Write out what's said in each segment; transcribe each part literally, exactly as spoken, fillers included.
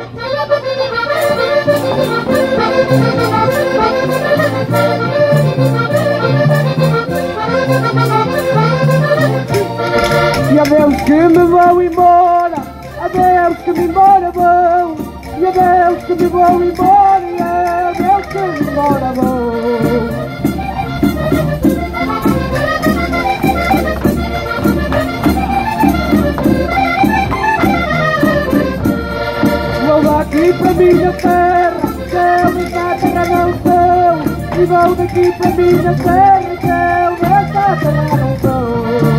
E adeus que me vou embora, adeus que me embora vou, e adeus que me vou embora, e adeus que me embora vou. Vou daqui para minha terra, que eu nesta terra não sou, e vou daqui para minha terra, que eu nesta terra não sou.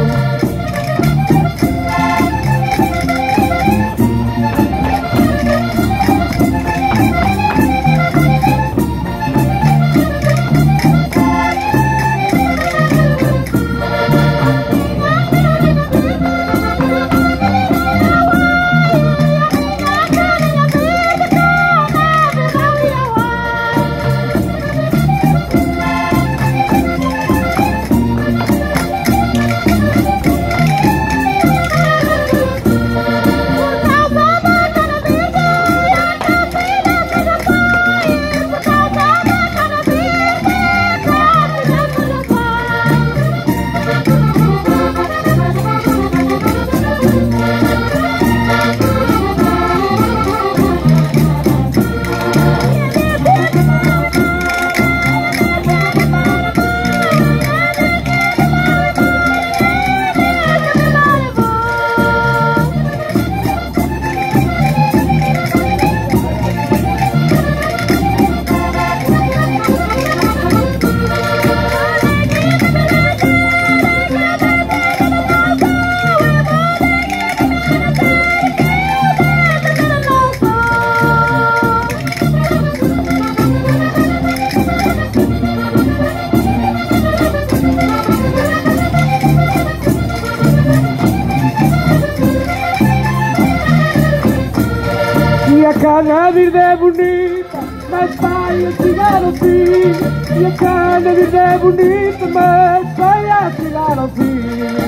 E a cana verde é bonita, mas vai a chegar ao fim. E a cana verde é bonita, mas vai a chegar ao fim.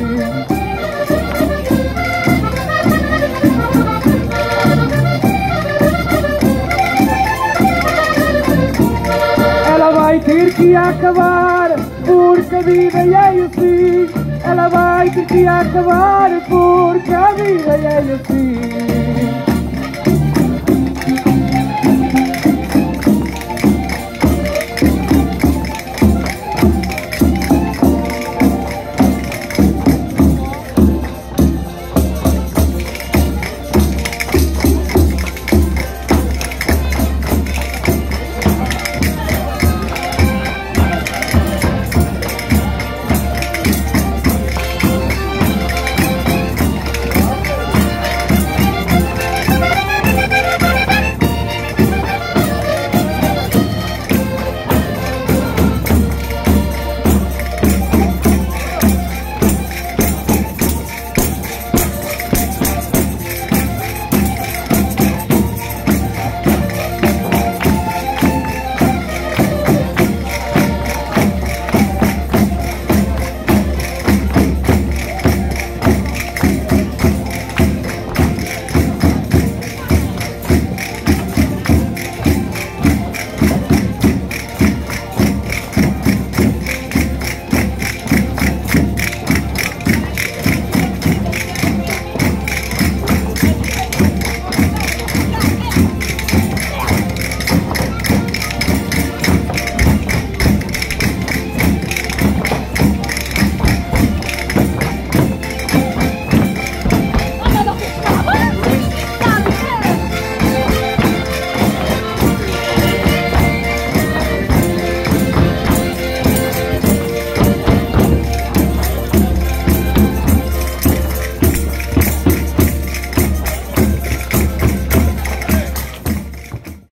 Ela vai ter que acabar, porque a vida é assim. Ela vai ter que acabar, porque a vida é assim.